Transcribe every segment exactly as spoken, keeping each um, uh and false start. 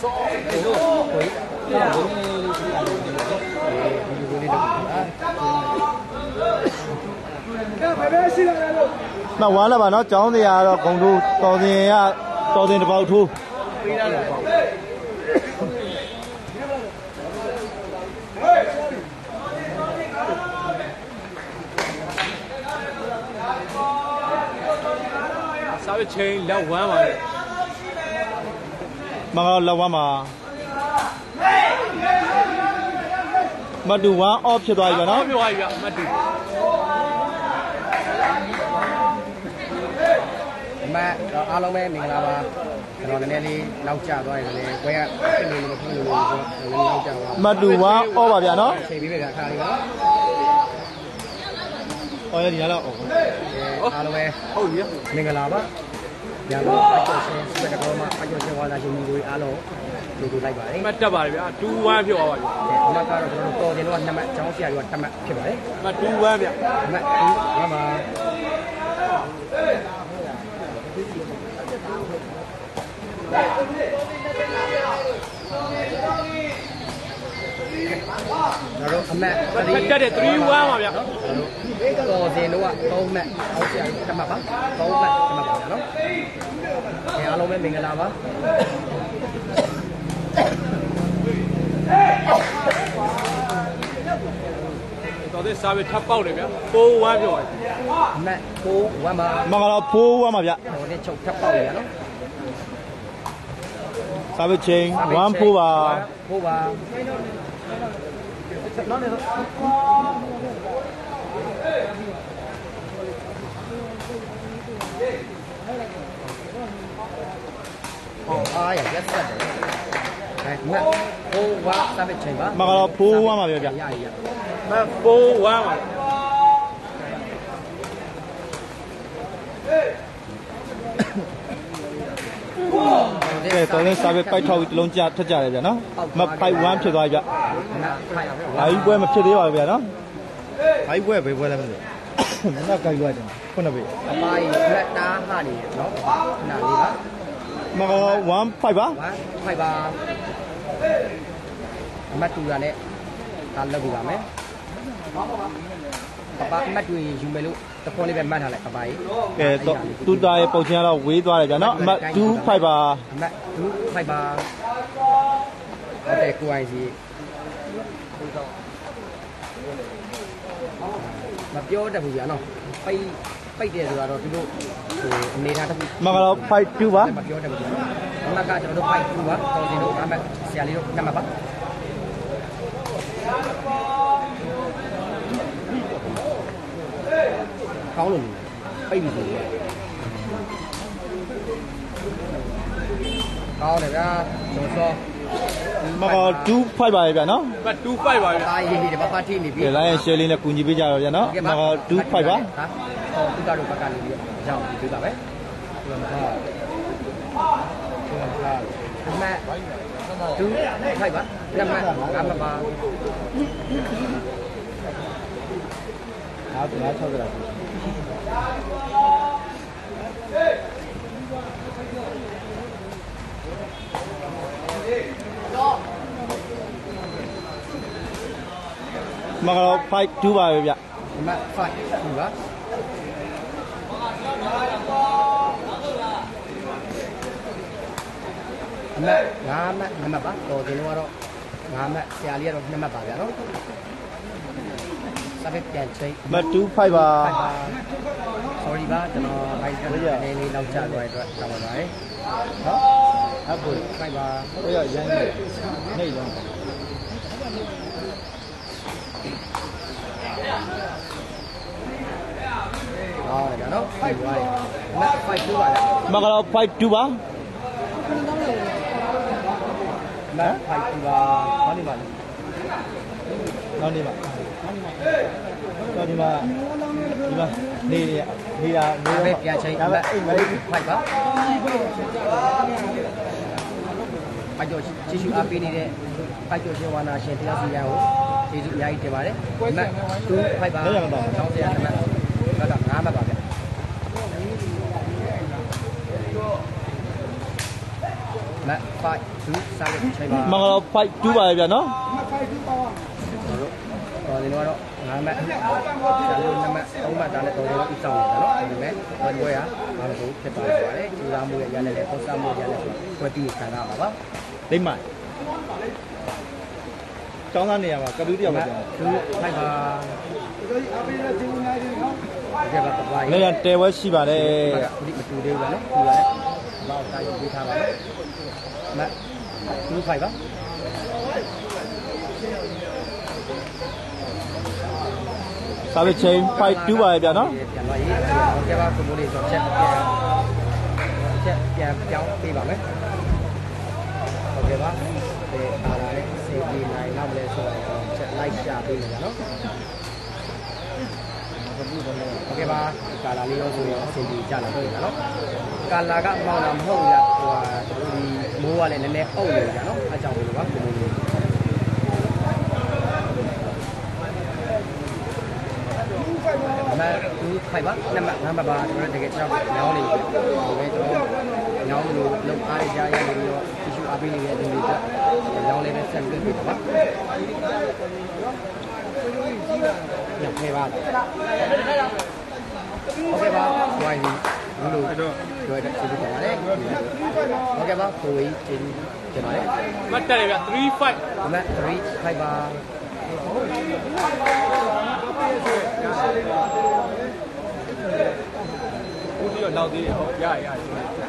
mà quá là bà nó chọn thì à còn đu to thì à to thì bao thu sao cái chơi lâu quá mà mà lâu quá mà mà đủ quá off cho đòi rồi nó off rồi mà đủ mà alo mẹ mình là rồi này đi lâu chả rồi này quay cái mình một cái mình lâu chả mà đủ quá off vào vậy nó chơi biết về khai đi đó ôi đi nào alo mẹ mình là ba nhà nó phải chơi xe cái đó mà phải chơi xe qua là dùng người aloดูดูไล่ไปมาจับอะไรอ่ะดูว่าพี่อ๋อมาก็เราโตเดี๋ยววันนั้นจ้องเสียอยู่วันนั้นဖြစ်ပါတယ်มาดูว่าพี่มาดูมาเราအမက်တက်တဲ့three oneပါဗျာတော်စင်တော့သုံးမက်အောက်ဆရာတမတ်ပါသုံးမက်တမတ်ပါနော်အဲအားလုံးပဲမင်္ဂလာပါတော်တဲ့စားပဲထပ်ပေါက်တယ်ဗျာfour oneပြောတယ်အမက်four oneပါမင်္ဂလာfour oneပါဗျာတော်တဲ့ချုပ်ထပ်ပေါက်ရနော်စားပဲချင်းone fourပါ fourပါနော်နေတော့အားရရက်ဆက်တယ်အဲမက်four oneစားပဲချင်းပါမင်္ဂလာfour oneပါဗျာဗျာရရမက်four oneပါကဲတော်တဲ့စားပဲပိုက်ထောက်တလုံးကြထက်ကြတယ်ဗျာနော်မfive oneဖြစ်သွားကြဘာကြီးပွဲမဖြစ်သေးပါဘူးဗျာနော်ဘာကြီးပွဲပဲပွဲလည်းမလို့မနာကြိုက်သွားတယ်ခုနပဲအပိုင်းလက်တားဟာနေနော်ခဏလေးပါမကone fiveပါ one fiveပါအမတ်တူရနဲ့ဒါလောက်ပြပါမယ်ပပအမတ်တူယူမယ်လို့တခွန်းလေးပဲမှတ်ထားလိုက်အပိုင်းကဲတော့တူတာရဲ့ပုံချင်းကတော့ဝေးသွားတယ်ဗျာနော်အမတ်two fiveပါအမတ်two fiveပါဟုတ်တယ်ကိုအိုင်စီမပြောတတ်ဘူးကြာနော်ပိတ်ပိတ်တယ်ဆိုတော့သူတို့ဟိုအနေထားတစ်ခုမင်္ဂလာfive twoပါမပြောတတ်ဘူးကြာနော်အမတ်ကကျွန်တော်တို့five twoပါတော်စင်တို့အမတ်ဆရာလေးတို့နံပါတ်ပါကောင်းလို့ပိတ်ပြီဆိုရင်ကောင်းတယ်ဗျာကျွန်တော်မကtwo fiveပါဗျာနော်မtwo fiveပါဗျာတာရေးနေတယ်ပပထိနေပြီကဲလိုင်းရဲ့ share လေးနဲ့ကူညီပေးကြတော့ဗျာနော်မကtwo fiveပါဟာဟောသူတို့ဘက်ကနေပြီးကြောက်ပြီးပါပဲဟုတ်ပါဘူးအမတ်two fiveပါလက်မှတ်ငါမပါအားအား၆ကြလားမကတော့five twoပါပဲဗျအမတ်five twoပါအမတ်ငါးမတ်နံပါတ်ပါတော်တယ်လို့ကတော့ငါးမတ်ဆရာလေးကတော့နံပါတ်ပါဗျာနော်စပစ်ပြန်ချိန်မtwo fiveပါ sorry ပါကျွန်တော်ဘိုက်ကနေလေးလောက်ချသွားတဲ့အတွက်တောင်းပါပါတယ်နော်အခုfiveပါဟိုရရမ်းနေနေလုံးအော်ရနော်fiveပါမတ်five twoပါလားမကတော့ five twoပါမတ်five twoပါဟောဒီပါဟောဒီပါဟောဒီမှာဒီမှာနေနေနေတာနေပဲပြန်ချိန်မတ်အိမ်မလေးfiveပါအကျော်ချီရှူအားပေးနေတဲ့ပိုက်ကျော်ရှင်ဝါနာရှင်တရားစီရန်ကိုကျေးဇူးအများကြီးတင်ပါတယ်မတ်two fiveပါကျောင်းဆရာကမတ်ဘက်ကငါးမှတ်ပါဗျမတ်five two service ချိန်ပါမင်္ဂလာဖိုက်တူးပါလေဗျာနော်ဟောဒီတော့ငါးမှတ်ဆရာတို့နံပါတ်သုံးမှတ်တာနဲ့တော်တော်ဥဆောင်နေတာနော်ဒါပေမဲ့ဘယ်ဘွဲကဘာလို့ဖြစ်သွားလဲဆိုတော့ကျူလာမှုရဲ့ရတဲ့လေပေါ်စားမှုရတဲ့ကွက်တီခံရပါပါလိမ့်မကျောင်းသားနေရာမှာကလူတယောက်ပဲကျောင်းသူဖိုက်ပါကြပါပါနေရတဲဝဲရှိပါတယ်ဒီမတူသေးဘူးနော်ဒီရတယ်ဘောက်တိုင်းပေးထားပါမယ်မသူဖိုက်ပါစာပေချင်းဖိုက်တူးပါလေဗျာနော်ပြန်သွားရေးဟုတ်ကဲ့ပါကိုမိုးလေးဆိုချက်ပြန်ချက်ပြန်ပြောင်းပေးပါမယ်ဟုတ်ကဲ့ပါဒီအားလာတဲ့စေတီနိုင်နောက်လဲဆိုတော့ချက်လိုက်ရှာပေးမယ်နော်ဟုတ်ကဲ့ပါကာလာလေးရောဆိုရင်စေတီကြလာတော့ရနော်ကာလာကမောင်းတာမဟုတ်ရဟိုဒီမိုးကလည်းနည်းနည်းအုပ်နေကြနော်အကြောင်းလို့ပါကိုမိုးလေးမသူဖိုက်ပါနံပါတ်နံပါတ်ပါကျွန်တော်တကယ်ကြောက်ညောင်းနေပြီဒီပဲကျွန်တော်ညောင်းလို့လုံအားရရရပြီးတော့ issue အပေးနေတဲ့လူတွေညောင်းလေးနဲ့ဆက်ပြီးပြပါညနေပါโอเคပါဝိုင်းပြီးဘူးလို့တော့ကြွယ်တဲ့စီးပွားပါတယ်โอเคပါကိုကြီးကျင်းကျင်ပါတယ်မှတ်တယ်ဗျthree five မတ်three fiveပါဦးကြီးတော့နောက်သေးတယ်ဟုတ်ရရရစာ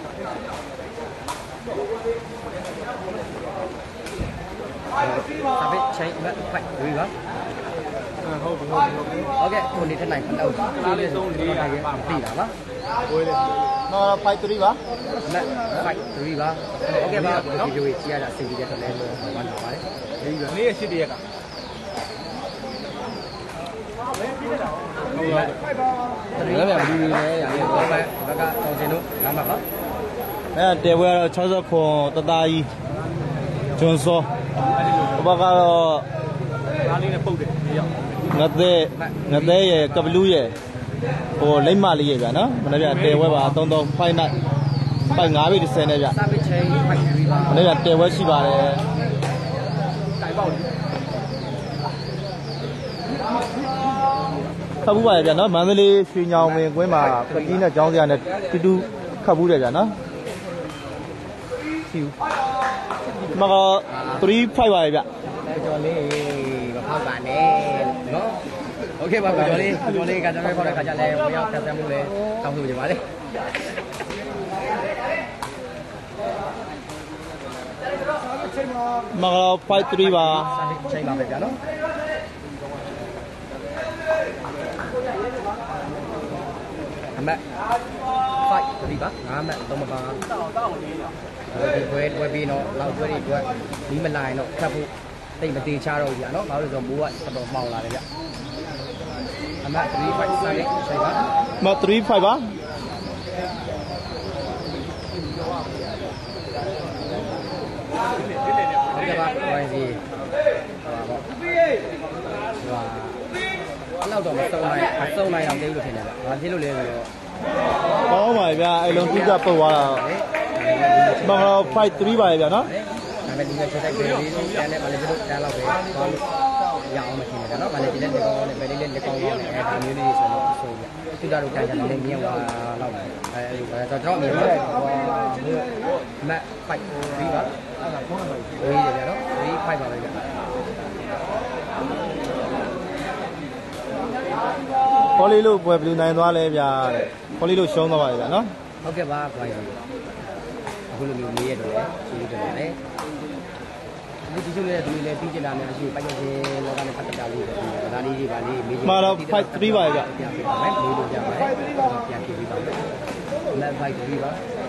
ပေချိန်မတ်ဖိုက်ဝေးပါဟုတ်ပြီဟုတ်ပြီโอเคကိုနေထနိုင်တော့အားလေးဆုံးလေးရပါပြီလားပါဝေးတယ်နော်ဖိုက်တူးပါမတ်ဖိုက်ဝေးပါโอเคပါဒီဗီဒီယိုကြီးရတာအစီအစဉ်တက်လဲလို့ဟောပါတော့ပါတယ်ဒီကနေ့ရှစ်တရက်ကဟုတ်ပါဘူးတရီးပြန်ပြီးလဲရတယ်ဘာပဲဘက်ကတောင်းစင်တို့ငါမှာပါအဲတဲဝဲတော့၆၀ခွန်တသားကြီးကျွန်းစောဘဘကတော့အားလေးနဲ့ပုတ်တယ်ဒီရောက်ငသက်ငသက်ရယ်ကပလူးရယ်ဟိုလိမ့်မလေးရယ်ဗျာနော်မနေ့ကတဲဝဲပါသုံးသုံးဖိုက်နိုင်ဖိုက်၅ဘီတစ်ဆယ်နဲ့ဗျစာပေချိန်ဖိုက်ဝေးပါမနေ့ကတဲဝဲရှိပါတယ်တိုင်ပေါက်တယ်ခပ်ဘူးပါလေဗျာနော်မန္တလေးရွှေညောင်ပင်ကွင်းမှာပကြီးနဲ့ကျောင်းစရာနဲ့တူတူခပ်ဘူးတယ်ဗျာနော်စီဦးမကthree fiveပါလေဗျကျော်လေးမဖောက်ပါနဲ့နော်โอเคပါကျော်လေးကျော်လေးကကျွန်တော်ခေါ်တဲ့ခါကျလဲဘယ်ရောက်ဆက်ဆံမှုလဲတောင်းဆိုကြပါလေမကfive threeပါစာပေချိန်ပါပဲဗျာနော်အမတ်five threeပါငါးမှတ်သုံးမပါဒီဘွဲဘွဲပြီးတော့လောက်ကျွဲတွေအတွက်ဒီမလာရင်တော့ခတ်ဖို့တိတ်မသေးချတော့ဘူးဗျာနော်ဘာလို့လဲဆိုတော့မိုးကတော်တော်မှောင်လာတယ်ဗျအမတ်three fiveစာပေချိန်ပါမthree fiveပါဟုတ်ကဲ့ပါဝိုင်းစီဟောပါဟောလောက်တော့မစုံနိုင်မစုံနိုင်အောင်တိတ်လို့ထင်တယ်ဗျဘာဖြစ်လို့လဲဆိုတော့ကောင်းပါလေဗျာအဲ့လုံးတူကပုတ်သွားတာမကfive threeပါလေဗျာနော်ဒါပေမဲ့ဒီကချက်တိုက်ပဲလေးတန်းနဲ့မလေးတို့တန်းလောက်ပဲဘာလို့ရအောင်မထင်နဲ့နော်မလေးဒီလက်လက်ကောင်းနဲ့ပဲလေးလက်လက်ကောင်းနဲ့အဲဒီမျိုးလေးဆိုတော့ဆိုပြသူတို့တန်းကြတယ်မြင်သွားလောက်ပဲအဲဒီတော့ကျွန်တော်မြင်ပါတယ်ဟောမတ်five threeပါအဲ့ဒါဖုန်းနံပါတ်ဝေးတယ်ဗျာနော်three fiveပါပဲဗျာခေါ်လေးလို့ပွဲဘလူးနိုင်သွားလဲဗျာတဲ့ခေါ်လေးလို့ရှုံးသွားပါလေဗျာနော်ဟုတ်ကဲ့ပါဘိုင်းအခုလိုမျိုးမေးရတော့လေကျေးဇူးတင်ပါတယ်ဒီဒီလိုလေဒီလေပြီးကျင်တာနဲ့ရှိပိုင်ရှင်လောကနဲ့ပတ်သက်တာလေးတွေဒါလေးတွေပါလေးမေးချင်မှာတော့five threeပါလေဗျာပြန်ပြပါမယ်မေးလို့ပြပါတယ်ပြန်ပြပေးပါမယ်လက် five three ပါ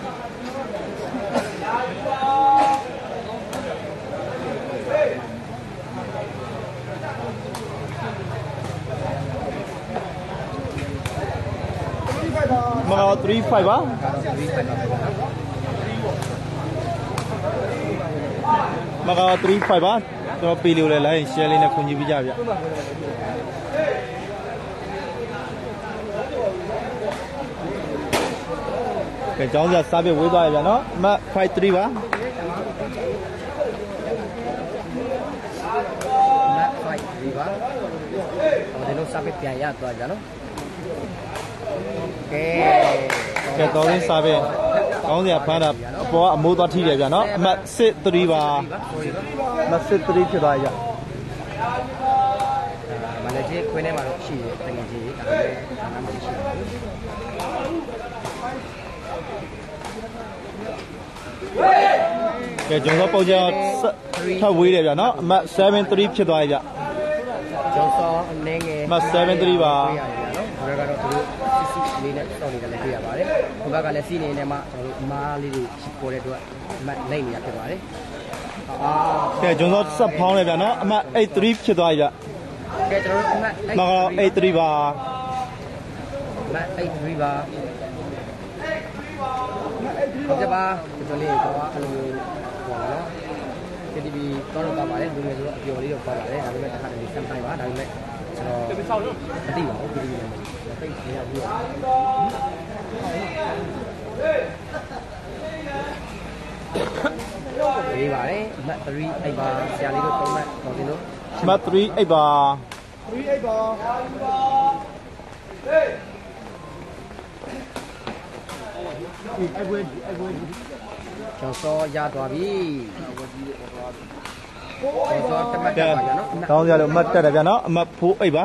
မကthree fiveပါကတော့three fiveပါပဲနော်မကthree fiveပါကျွန်တော်ပေးလို့လဲ like share လေးနဲ့ခွင့်ပြုပြကြဗျကဲကျောင်းစရာစားပြဝေးသွားရဗျာနော်မfive threeပါကျွန်တော်စာပေပြန်ရသွားကြနော်ကဲကဲတော်ရင်းစားပဲကောင်းစရာဖမ်းတာအပေါ်ကအမိုးသွားထိတယ်ဗျာနော်အမှတ်စစ်3ပါအမှတ်စစ်3ဖြစ်သွားကြမလည်းကြီးခွင်းထဲမှာတော့ရှိတယ်တကယ်ကြီးဒါလည်းဘာမှမရှိဘူးကဲကျွန်တော်ပုံကြထပ်ဝေးတယ်ဗျာနော်အမှတ်7 3ဖြစ်သွားကြကျော်စောအနေငယ်အမှတ်7 3ပါဘယ်ကတော့သူတို့စစ်စစ်လေးနဲ့စောင့်နေတယ်လည်းတွေ့ရပါတယ်။ဒီဘက်ကလည်းစီးနေနေမှကျွန်တော်တို့မားလေးတွေပေါ်တဲ့အတွက်မတ်လိုက်နေရဖြစ်ပါတယ်။အာကဲကျွန်တော်ဆက်ဖောင်းတယ်ဗျာနော်အမှတ်8 3ဖြစ်သွားကြကဲကျွန်တော်တို့အမှတ်မကတော့8 3ပါမတ်8 3ပါဟုတ်ကဲ့ပါကျွန်တော်လေးတော့အဲ့လိုဟောနော် K T V တော့တော့ပါတယ်လူငယ်ဆိုတော့အပျော်လေးတော့ပါပါတယ်ဒါပေမဲ့တစ်ခါတည်းစမ်းတိုင်းပါဒါပေမဲ့ကျွန်တော်မသိပါဘူး K T V နဲ့သိနေရဘူးဒီပါတယ်မတ်3အိပ်ပါဆရာလေးတို့သုံးမှတ်တော်တင်လို့အမှတ်3 8ပါကျော်စောရသွားပြီကျော်စောတမတ်တက်ပါရနော်ကောင်းစရာလို့အမှတ်တက်တယ်ဗျာနော်အမှတ်4 8ပါ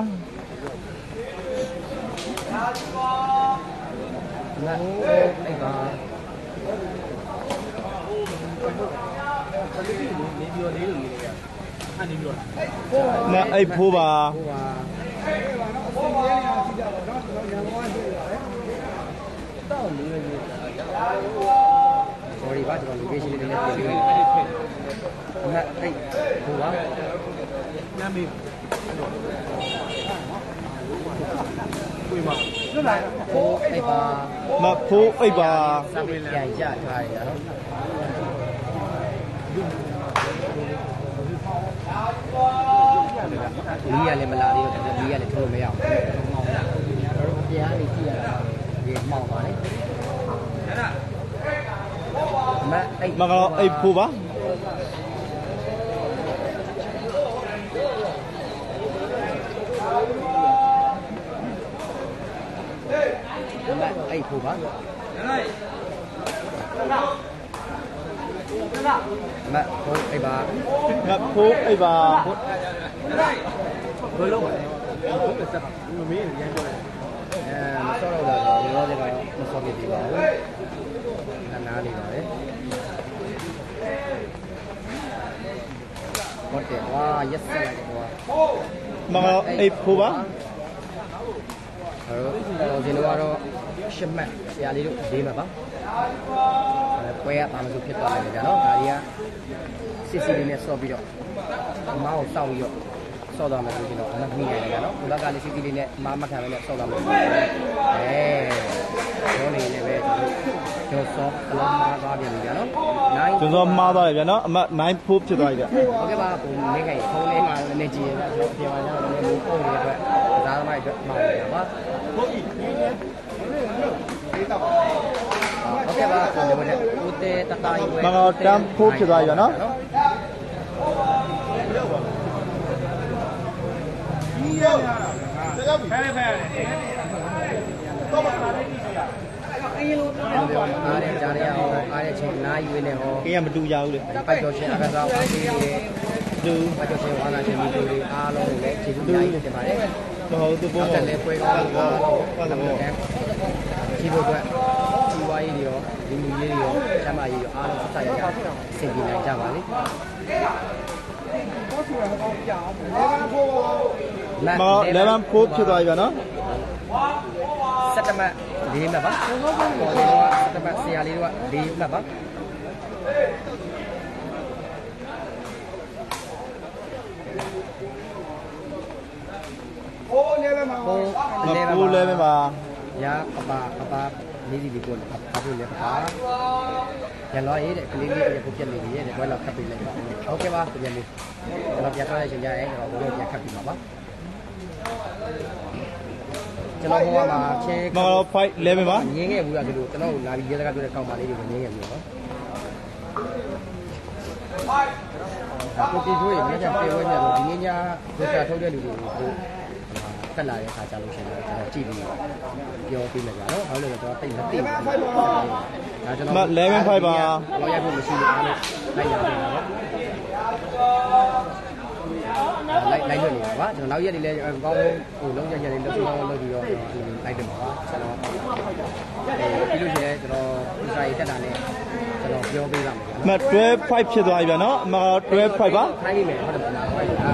မတ်အိပ်ပါနေပြီးတော့လေးလိုလေးရအဲ့နေပြီးတော့မအိတ်ဖိုးပါဟိုပါတော့လေးလေး sorry ပါကျွန်တော် location လေးနည်းနည်းပြင်ပေးမယ်။ငါအဲ့ဟိုပါနာမည်ကိုမလွတ်လာဟိုအဲ့ပါမဖိုးအိတ်ပါစပ်ပြန်ရထားရနော်လီးရလည်းမလာသေးတော့လီးရလည်းထိုးလို့မရဘူး။ပြန်နေကြည့်ရတာဒီမှောက်ပါလေ။မအိတ်မကတော့အိတ်ဖိုးပါမအိတ်ဖို့ပါမဖိုးအိတ်ပါမဖိုးအိတ်ပါဘယ်လိုလဲဘုရားစက်မမေးရမ်းပြောတယ်အဲမစောတော့တော့ရောတယ်ကတော့မစောပြပြပါဘူးနားနားလေးပါပဲဟုတ်တယ်ဝါရက်ဆက်လိုက်တော့မကတော့အိတ်ဖိုးပါအဲ့တော့ကျွန်တော်ကတော့ရှစ်မှတ်ဆရာလေးတို့ဒေးမှာပါအဲပွဲရပါမလို့ဖြစ်သွားတယ်ကြာနော်ဒါကြီးကစစ်စစ်လေးနဲ့ဆော့ပြီးတော့ဒီမောင်းကိုစောက်ပြီးတော့ဆော့သွားမယ်ဆိုရင်တော့မမိရတယ်ကြာနော်ဒီဘက်ကလေးစစ်စစ်လေးနဲ့မားမခံပဲနဲ့ဆော့သွားမယ်အဲရောနေနေပဲကျွန်တော်ဆော့ကလာမားသွားပြန်ပြီကြာနော်နိုင်ကျွန်တော်မှားသွားတယ်ဗျာနော်အမှတ်9ဖိုးဖြစ်သွားပြီဗျဟုတ်ကဲ့ပါဘုံနေခိုင်ဖုန်းလေးမှာလည်းကြည့်ရတော့ကျွန်တော်ပြန်လာကြတော့လည်းပုံနေတဲ့အတွက်ဒါသမားအတွက်မှားရပါဟုတ်ပြီဟုတ်ကဲ့ပါကျွန်တော်တို့ဦးတေတတယွယ်မကတော့တန်းဖိုးဖြစ်သွားပြီဗျာနော်ဒီရတာတကယ်ဖဲဖဲတော့ပါလာနေပြီအားရကြရအောင်အားရချင်းနားယူနေဟောကင်းရမတူကြဘူးလေပိုက်တော်ရှင်အကစားပါသေးတယ်တူပိုက်တော်ရှင်ဝါနာရှင်မျိုးတွေအားလုံးလည်းကျေးဇူးများကြီးတင်ပါတယ်မဟုတ်သူပုံဟုတ်တပေါ်ယ်လေပွဲကောင်းကောင်းဟုတ်တယ်ဒီဘုရားဒီဝါရေးတွေရောဒီလူရေးတွေရောကျမရေးရောအားလုံးဆက်ရရဆင်ပြေနိုင်ကြပါလေမကတော့elevenဖိုးဖြစ်သွားပြီဗျာနော်စက်တမတ်လေးမှတ်ပါဟောဒီတော့စက်တမတ်ဆရာလေးတို့ကလေးမှတ်ပါโอ้เลเวลมาဟိုမဖိုးelevenပါရအပါအပါလေးစီဒီကိုအဖို့လည်းပါရလောရေးတဲ့ကလေးလေးရဲ့ကိုပြက်နေပြီရဲ့ဘွဲလောက်ခတ်ပေးလိုက်ပါဟုတ်ကဲ့ပါပြန်လေးကျွန်တော်ပြန်ထားတဲ့ချိန်ကြရဲကျွန်တော်ဘိုးပြန်ခတ်ပြီးပါပါကျွန်တော်ဟိုမှာချင်းမကတော့five elevenပါငင်းခဲ့ဘူးလားဒီလိုကျွန်တော်လာပြီးရဲစကားပြောတဲ့ကောင်မလေးတွေကိုငင်းခဲ့ဘူးနော်ကိုတီတို့ရေမင်းကပြေဝဲညတော့ဒီနေ့ညဒုက္ခထုတ်တဲ့လူတွေကိုတတက်လာတဲ့ခါကြလို့ရှိရင်ကျွန်တော်ကြည့်ပြီးပြောပြမယ်ဗျာနော်ဘာလို့လဲဆိုတော့တိတ်မသိဘူးဒါကျွန်တော်မeleven five ပါဘောရဖို့မရှိဘူးအားလို့လိုက်ရတယ်နော်လိုက်လိုက်လို့နေတာပါကျွန်တော်နောက်ရက်တွေလည်းကောင်းကောင်းဟိုလုံးရရက်တွေလုံးလုံးလုပ်ပြီးတော့လိုက်တယ်ပါကျွန်တော်ပြီးလို့ရှိရင်ကျွန်တော်ဒီစာရေးတက်တာနဲ့ကျွန်တော်ပြောပေးပါမယ်မtwelve fiveဖြစ်သွားပြီဗျာနော်မtwelve five ပါခိုင်းနေမယ်ဟုတ်တယ်မလားဟုတ်ကဲ့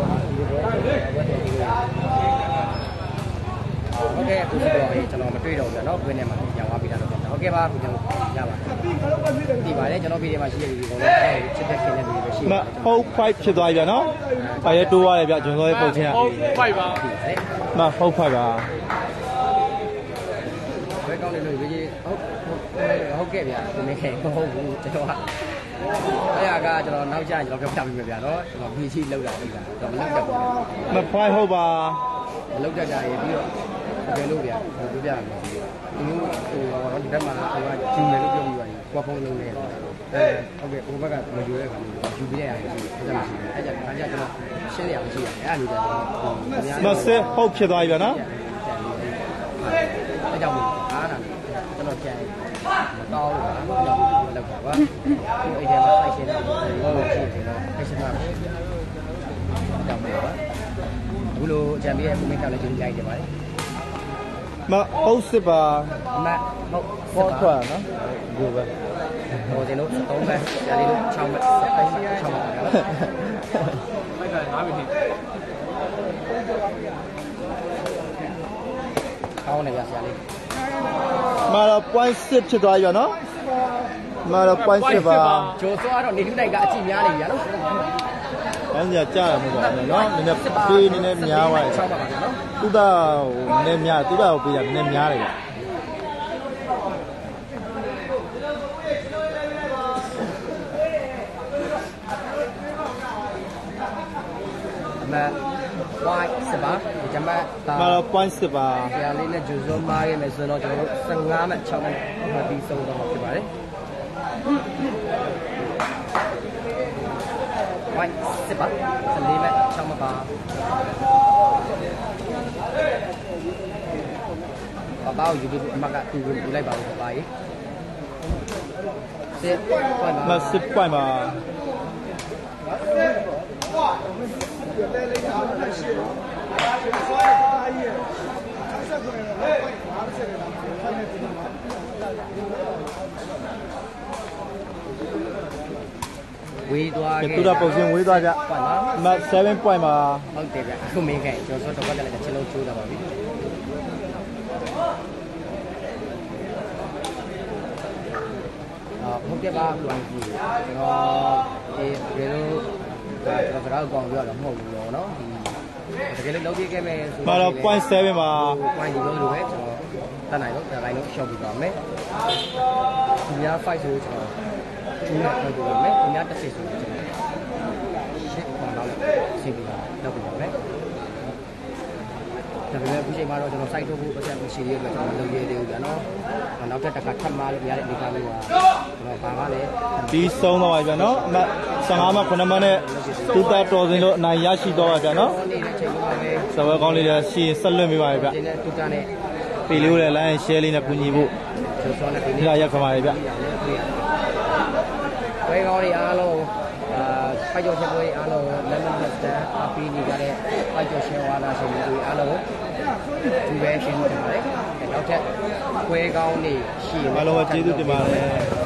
အခုတော့ကျွန်တော်မတွေ့တော့ဘူးเนาะခွင်းထဲမှာညောင်းသွားပြီးတာတော့ဟုတ်ကဲ့ပါအခုကျွန်တော်ရပါတယ်ဒီပါတယ်ကျွန်တော်ပြည်ထဲမှာရှိတဲ့လူတွေကတော့ချစ်တဲ့ခင်တဲ့လူတွေပဲရှိတယ်မဟုတ်fiveဖြစ်သွားပြီဗျာနော်ဘာရဲတိုးရတယ်ဗျာကျွန်တော်ရဲ့ပုံချင်းကဟုတ်ဖိုက်ပါမဟုတ်fiveပါဘယ်ကောင်းနေလို့ဒီကြီးဟုတ်ဟုတ်ကဲ့ဗျာဒီမင်းခင်မဟုတ်ဘူးကျွန်တော်ကအဲ့ဒါကကျွန်တော်နောက်ကျရင်ကျွန်တော်ပြောပြပေးမယ်ဗျာเนาะကျွန်တော်ဘီချီလောက်တာပြီလားကျွန်တော်မလောက်တတ်ဘူးမfiveဟုတ်ပါမလောက်တတ်တာရေပြီးတော့ဘယ်လိုဗျာပြောပြရမယ်ဒီလိုဟိုတော့ဒီဘက်မှာဟိုကဂျူမယ်လို့ပြောပြီးသွားပြီကွာဖုန်းလုံးနေတယ်အဲဟုတ်ကဲ့ဟိုဘက်ကမယူတဲ့ခါမျိုးယူပြရရတယ်ရှိတယ်အဲ့ဒါမရှိဘူးအဲ့ဒါဒါကျွန်တော်ရှင်းရအောင်ရှိရတယ်အဲ့လိုကြတော့မစစ်ဟုတ်ဖြစ်သွားပြီဗျာနော်အဲ့ကြောင့်အားတာကျွန်တော်ကြံမတော်လို့ပါလောက်တာပါအဲ့ဒီမှာဖိုက်ရှင်တော့ဘောရှိတယ်တော့ဖိုက်ရှင်တော့ကြောင့်ပါဘူးလို့ကြံပြီးရဲ့ပုံမှန်ကလည်းကျင်းလိုက်တယ်ပါလေမဟုတ်စစ်ပါအမဟုတ်ပေါ်ထွက်နော်ဒီပဲဟိုကျွန်တော်သုံးပဲဒါလေးလို့6ပဲဖိုက်ရှင်6ပါနော်ဖိုက်ကငါးပြီထိကောင်းတယ်ဗျာဆရာလေးမတော့ point six ဖြစ်သွားပြီဗျာနော်မတော့ point six ပါဂျိုဆိုကတော့နေလူနိုင်ကအကြည့်များနေပြီနော်အဲ့ဒါကြားရမှာပေါ့နော်နည်းနည်းပေးနည်းနည်းများသွားတယ် 6ပါပါနော်သူကဟိုနည်းများသူကကိုပေးရနည်းများတယ်ဗျအမ white စပါဒီကျမမတော့ point six ပါဆရာလေးနဲ့ဂျိုဆိုမားခဲ့မယ်ဆိုတော့ကျွန်တော်တို့15မှတ်6မှတ်မှတ်ပြီးဆုံးတော့ဖြစ်ပါတယ် white စပါ14မှတ်6မှတ်ပါဘာဘာယူပြီးအမကတူကိုယူလိုက်ပါဦးပါရေးစစ်ပွိုင်ပါမစစ် point ပါဝေးသွားခဲ့သူကပုံစံဝေးသွားကြဟုတ်နော်မseven point ပါဟုတ်တယ်ဗျအခုမင်းခဲ့ကျွန်တော်တော့တော့လည်းချက်လုံးချိုးတာပါပြီအာဟုတ်ကဲ့ပါဘုရားကြီးကျွန်တော်ဒီဘယ်လိုကျွန်တော်စကားကောင်းပြောတော့မဟုတ်ဘူးတော့နော်ဒီတကယ်လို့လုပ်ပြခဲ့မယ်ဆိုမတော့ point seven ပါ point ဒီလိုလိုပဲကျွန်တော်တတ်နိုင်တော့ဒါတိုင်းလို့ရှော့ပြပါမယ်ဒီများ fight ဆိုကျွန်တော်ဒီများပြောပြပါမယ်ဒီများတစ်စိဆိုကျွန်တော်ရှစ်ပါတော့စီပြပါလုပ်ပြပါမယ်ဒါပေမဲ့အခုချိန်မှာတော့ကျွန်တော် site ထုတ်ဖို့ပတ်သက်မှုရှိသေးတယ်ကျွန်တော်လုပ်ရသေးဘူးဗျာနော်နောက်တစ်ခါထပ်မလို့ရတဲ့အနေအထားမျိုးပါကျွန်တော်ဘာမှလည်းပြီးဆုံးသွားပါဗျာနော်အမfifteenမှnineမှနဲ့သူတာတော်စင်လို့အနိုင်ရရှိသွားပါဗျာနော်နေတဲ့ချိန်မှာပဲစပွဲကောင်းလေးတွေရှင်းဆက်လွတ်ပေးပါဗျဒီနေ့တူတာနဲ့ပေလေးကိုလည်း line share လေးနဲ့ကူညီဖို့ဆိုစောနဲ့ဒီဒီကရက်ခပါလေဗျဝေကောင်းတွေအားလုံးအာဖိုက်ကျော်ချက်ပွဲအားလုံးလက်မလက်စတာအပီးနေကြတဲ့ဖိုက်ကျော်ရှယ်ဝါလာရှင်တွေအားလုံးဒီပဲရှင်းနေပါတယ်နောက်ထပ်ဝေကောင်းတွေရှိရင်အားလုံးပဲကျေးဇူးတင်ပါတယ်